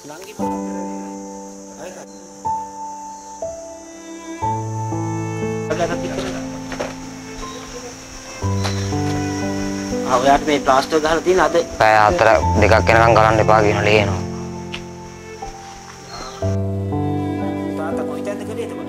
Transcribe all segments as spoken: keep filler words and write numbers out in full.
නංගි ආ ඔයාට මේ ප්ලාස්ටර් ගහලා තියෙන අද පැය හතර දෙකක් වෙනකන් ගලන්න එපා කියන ලියනවා. තාත්තා කොහෙන්ද ගියේ එතකොට?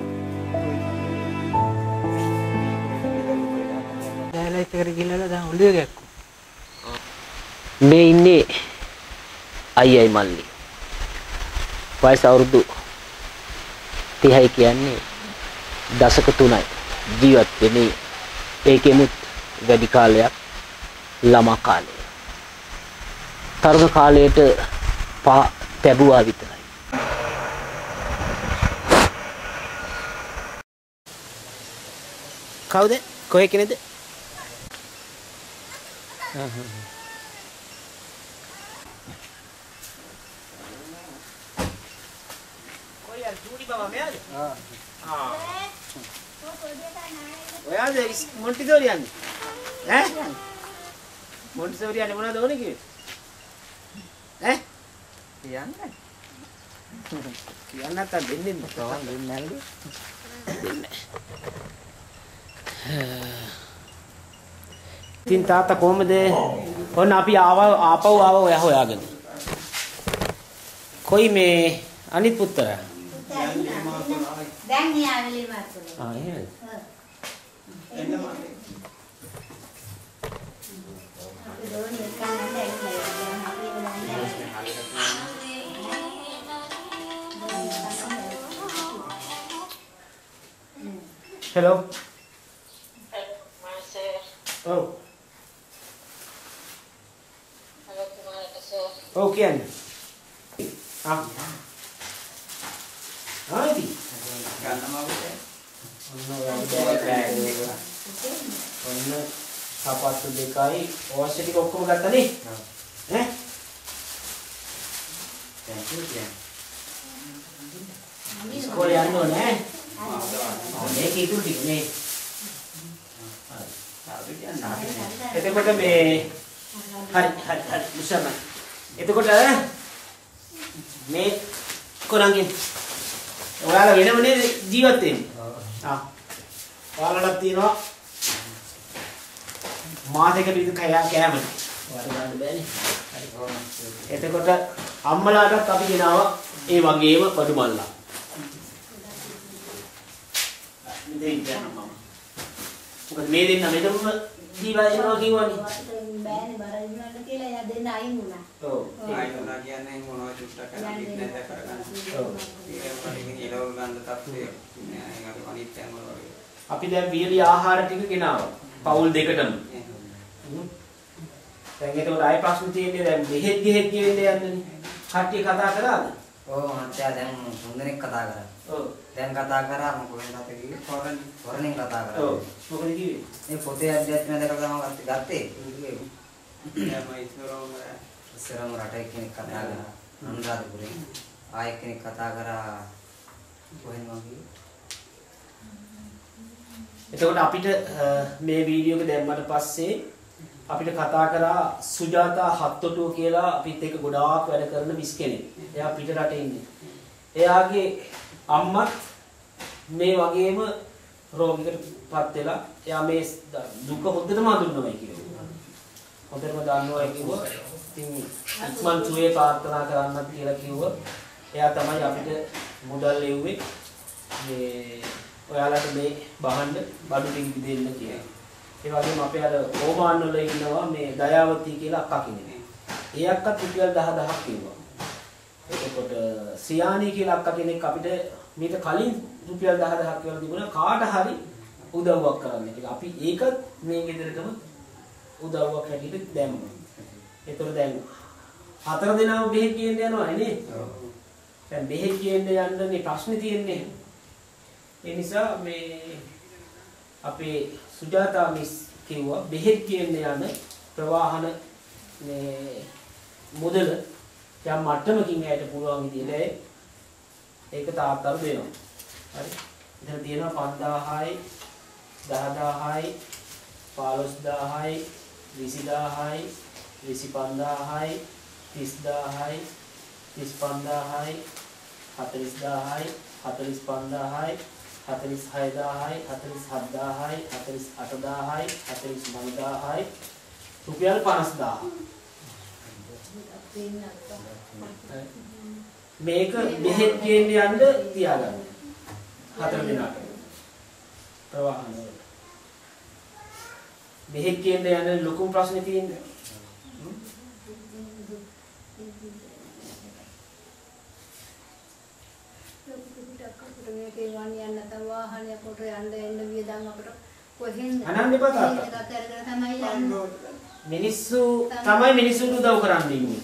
දැලයිත් එකට ගිහලා දැන් ඔළුවේ ගැක්කු. මේ ඉන්නේ අයියයි මල්ලි. වයස අවුරුදු තිහයි කියන්නේ දශක තුනයි ජීවත් වෙන්නේ. ඒකෙමුත් වැඩි කාලයක් ළමා කාලය. තරුණ කාලයට පා තැබුවා විතරයි. කවුද? කොහේ කෙනෙක්ද? කොයි අර චූටි බබා මෙයාද? ආ. ආ. ඔයාද මොන්ටිසෝරි යන්නේ? ඈ? මොන්ටිසෝරි යන්නේ මොනවද ඕනේ කිව්වේ? ඈ? කියන්නේ. කියන්න නැත්තම් දෙන්නේ නැහැ. දෙන්නේ නැහැ. දෙන්නේ. තින් තාත්තා කොහමද? ඔන්න අපි ආව ආපහු ආව ඔයා හොයාගෙන. කොයි මේ අනිත් පුත්‍රයා? දැන් යාවලි මාතුනේ. ආ එහෙමද? එන්න මාතේ. අපි දෝනි එකක් Hello. Oh. Oh, kian. Ah. Ah, ini. Kan nama apa? Ono yang ada. Ono sapatu dekai. Oh, sedih kok kamu kata nih? Eh? Thank you, kian. Sekolah yang mana? Eh? Oh, ini itu di sini. එතකොට මේ හරි හරි හරි මුසම එතකොට මේ කොරංගේ ඔයාලා වෙනම නේද ජීවත් වෙන්නේ ආ ඔයාලට තියෙනවා මාසෙකට විතර කෑ කෑම ඔයාලට ගන්න බෑනේ හරි එතකොට අම්මලාටත් අපි ගෙනාවා ඒ වගේම බඩු මල්ලා දෙන්න යනවා මොකද මේ දෙන්න මෙතනම දීලා යනවා කිව්වනේ බෑනේ බර ඉන්නන්න කියලා එයා දෙන්න අයින් වුණා. ඔව් අයින් වුණා කියන්නේ මොනවද චුට්ටක් කරලා බිස්නස් එක කරගන්න. ඔව් ඒක වලින් ඉලවල් ගන්න තත්ත්වය ඒක අනිත්‍යම වගේ. අපි දැන් වියලි ආහාර ටික ගෙනාවා. පවුල් දෙකටම. දැන් ඒකට ආයි ප්‍රශ්න තියෙන්නේ දැන් මෙහෙත් ගෙහෙත් ගෙවෙන්න යන්නනේ. කට්ටිය කතා කරාද? ඔව් මචං දැන් හොඳනෙක් කතා කරා. ඔව් දැන් කතා කරා මම කොහෙන්ද කිව්වේ ෆොරන් ෆොරනින් කතා කරා. ඔව් මොකද කිව්වේ? මේ පොතේ අධ්‍යාත්මය දැකලා තමයි ගත්තේ. එයාම ඉස්සරවම ඉස්සරම රට එක්කෙනෙක් කතා කරා අනුරාධපුරේ. ආයෙ කෙනෙක් කතා කරා කොහෙන්ද කිව්වේ? එතකොට අපිට මේ වීඩියෝ එක දැම්මට පස්සේ අපිට කතා කරා සුජාතා හත්තොටුව කියලා අපිත් එක්ක ගොඩාක් වැඩ කරන මිස් කෙනෙක්. එයා පිට රටේ ඉන්නේ. එයාගේ අම්මත් මේ වගේම රෝගයකටපත් වෙලා එයා මේ දුක හොඳටම හඳුන්වනවා කිව්වා. හොඳටම දන්නවා කිව්වා. ඉතින් ඉක්මන් සුවේ ප්‍රාර්ථනා කරන්නත් කියලා කිව්වා. එයා තමයි අපිට මුදල් ලැබුවේ මේ ඔයාලට මේ බහන්න බඩු ටික දෙන්න කියලා. ඒ වගේම අපේ අර ඕමාන් වල ඉන්නවා මේ දයාවති කියලා අක්කා කෙනෙක්. ඒ අක්කත් රුපියල් දහදහක් කිව්වා. එතකොට සියානි කියලා අක්කා කෙනෙක් අපිට මීට කලින් රුපියල් දහදහක් කියලා තිබුණා කාට හරි උදව්වක් කරන්න කියලා. අපි ඒකත් මේ ගෙදරටම උදව්වක් හැටියට දැම්මා. ඒතර දැන් හතර දෙනාම බෙහෙත් ගේන්න යනවා නේ. ඔව්. දැන් බෙහෙත් ගේන්න යන්නනේ ප්‍රශ්නේ තියෙන්නේ. ඒ නිසා මේ අපේ සුජාතා මිස් කිව්වා බෙහෙත් ගේන්න යන ප්‍රවාහන මේ මුදල යම් මට්ටමකින් ඇයට පුළුවන් විදිහට ඒක තාත්තට දෙනවා. හරි. ඉතින් තියෙනවා පන්දාහයි දහදාහයි පහළොස්දාහයි විසිදාහයි විසිපන්දාහයි තිස්දාහයි තිස් පන්දාහයි හතළිස් දාහයි හතළිස් පන්දාහයි හතළිස් හය දාහයි හතළිස් හත් දාහයි හතළිස් අට දාහයි හතළිස් නව දාහයි රුපියල් පනස් දාහක් මේක බෙහෙත් ගේන්න යන්න තියාගන්න හතර දිනකට ප්‍රවාහන වල බෙහෙත් ගේන්න යන ලොකු ප්‍රශ්නේ තියෙන්නේ මේකේ වන් යන්න නැත්නම් වාහනයක් කොට යන්න එන්න වියදම් අපිට කොහෙන්ද අනන්‍ය පතාක තමයි යන්නේ මිනිස්සු තමයි මිනිස්සුන්ට උදව් කරන්න ඉන්නේ.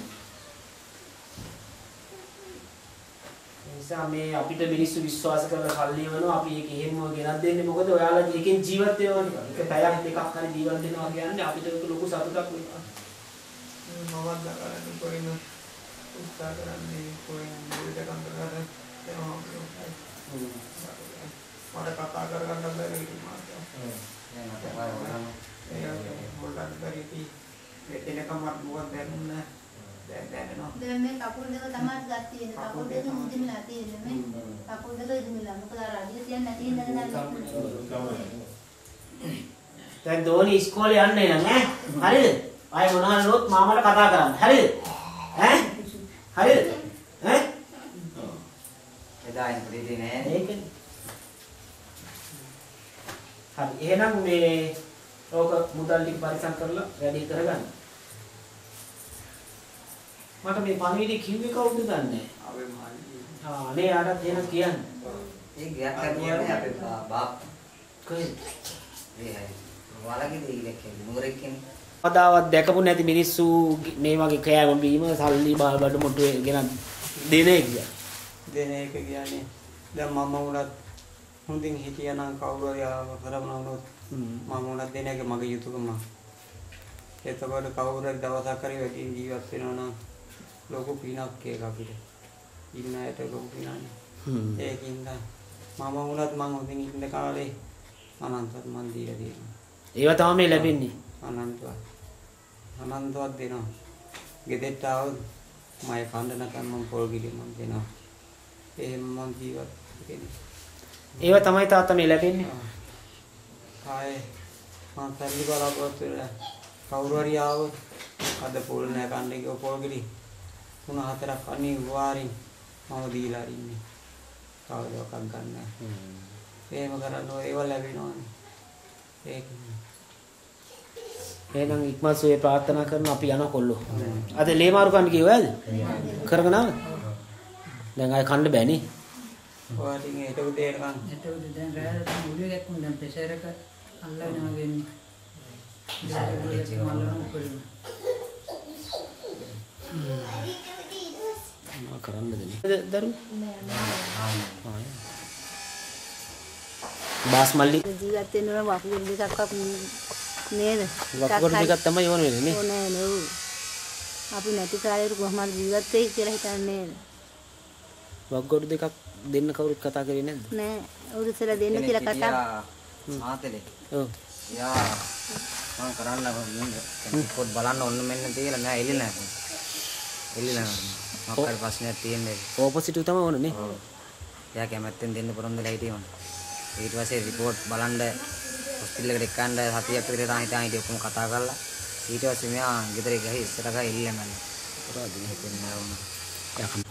ඒ නිසා මේ අපිට මිනිස්සු විශ්වාස කරලා කල්ලි වෙනවා අපි ඒක එහෙම ගෙනත් දෙන්නේ මොකද ඔයාලා එකෙන් ජීවත් වෙනවා නිකන්. එක පැයක් දෙකක් හරි ජීවත් වෙනවා කියන්නේ අපිට ඒක ලොකු සතුටක් වෙනවා. මමත් දකරන්නේ කොයින උත්සාහ කරන්නේ කොයින මුලිට කන්දරට එනවා මට කතා කරගන්න බැරි ඉතින් මාත් මොල්ලන් බැරි එතනකම මොකක්ද දැනුන්නේ දැන් දැනනවා දැන් මේ කකුල් දෙක තමයි ගත් තියෙන්නේ කකුල් දෙක මුදිමිලා තියෙන්නේ මේ කකුල් දෙක ඉදිමිලා මොකද අර අඩිය තියන්න නැති ඉඳන් දැන් දෝනි ඉස්කෝලේ යන්නේ නැහැ ඈ හරිද? ආයෙ මොනවා නෝත් මාමට කතා කරන්න. හරිද? ඈ? හරිද? ඈ? එදා ඉන්න දෙන්නේ නෑ. ඒකනේ. හරි. එහෙනම් මේ ඕක මුදල් ටික පරිසම් කරලා වැඩි කරගන්න. මට මේ පණිවිඩය කිව්වේ කවුද දන්නේ? ආවේ මාළි ආ නේ ආටත් එහෙනම් කියන්න. ඒ ගියක් කරනවානේ අපේ බාප්. කොහෙද? ඒ හරි. ඔයාලගේ දෙයිලක් නුවරෙක් කියන්නේ. කවදාවත් දැකපු නැති මිනිස්සු මේ වගේ කෑම බීම සල්ලි බාල් බඩු මුට්ටු ගෙන දෙනේ ගියා. දෙන එක කියන්නේ දැන් මම උනත් හොඳින් හිටියනම් කවුරු හරි ආව කරවනවා වුණොත් මම උනත් දෙන එක මගේ යුතුයකම. එතකොට කවුරු හරි දවසක් හරි වැඩි ජීවත් වෙනවා නම් ලොකු පිනක් ඒක අපිට. ඉන්න ඇයට ලොකු පිනන්නේ. ඒකින්ද මම උනත් මං හොඳින් ඉන්න කාලේ අනන්තවත් මන් දීලා දෙනවා. ඒවා තමයි මේ ලැබෙන්නේ. අනන්තවත්. අනන්තවත් දෙනවා. ගෙදරට ආවොත් මම කන්න නැත්නම් මම පොල් ගිලි මම දෙනවා. එහෙම මම ජීවත් වෙන්නේ. ඒවා තමයි තාත්තා මේ ලැබෙන්නේ. ආයේ මම සල්ලි බලාපොරොත්තු වෙලා කවුරු හරි ආවොත් අද පොල් නෑ කන්නේ කිව්ව පොල් ගිලි තුන හතරක් අනිවාර්යෙන් මම දීලා ඉන්නේ. කවදාවත් ගන්න නෑ. එහෙම කරන්නේ ඒව ලැබෙනවනේ. ඒක එහෙනම් ඉක්මන් සුවේ ප්‍රාර්ථනා කරන අපි යන කොල්ලෝ. අද ලේමාරු කන්න කිව්වද? කරගෙන ආවද? දැන් ආයෙ කන්න බෑනේ. ඔයාලට ඒක උදේ එනකන් එතකොට දැන් රැයට මුලිය ගැක්කුම් දැන් ප්‍රෙෂර් එක අල්ලගෙන වගේ මොකක් කරන්නද නේ? දරු. බාස් මල්ලි ජීවත් වෙන්න ඕන වකුගඩු දෙකක් නේද? වකුගඩු දෙකක් තමයි ඕන වෙන්නේ නේ. ඕනේ නෝ. අපි නැති කාලේ කොහොමද ජීවත් වෙයි කියලා හිතන්නේ නේද? වකුගඩු දෙකක් දෙන්න කවුරුත් කතා කරේ නැද්ද? නෑ. උරුසලා දෙන්න කියලා කතා. මාතලේ. ඔව්. යා මම කරන්න මම පොත් බලන්න ඕන මෙන්න තියලා නෑ එළි නෑ. එළි නෑ. මොකක්ද ප්‍රශ්නයක් තියෙන්නේ? ඔපොසිට් එක තමයි ඕනේ නේ. ඔව්. එයා කැමැත්තෙන් දෙන්න පොරොන්දුලා හිටියම. ඊට පස්සේ report බලන්න හොස්පිටල් එකට එක්කන්න සතියක් විතර තාම හිටන් හිටිය ඔක්කොම කතා කරලා ඊට පස්සේ මෙයා ගෙදර ගිහී ඉස්සර ගහ එල්ලෙන්නන්නේ. පුරා දින හිටින්නේ නෑ. යා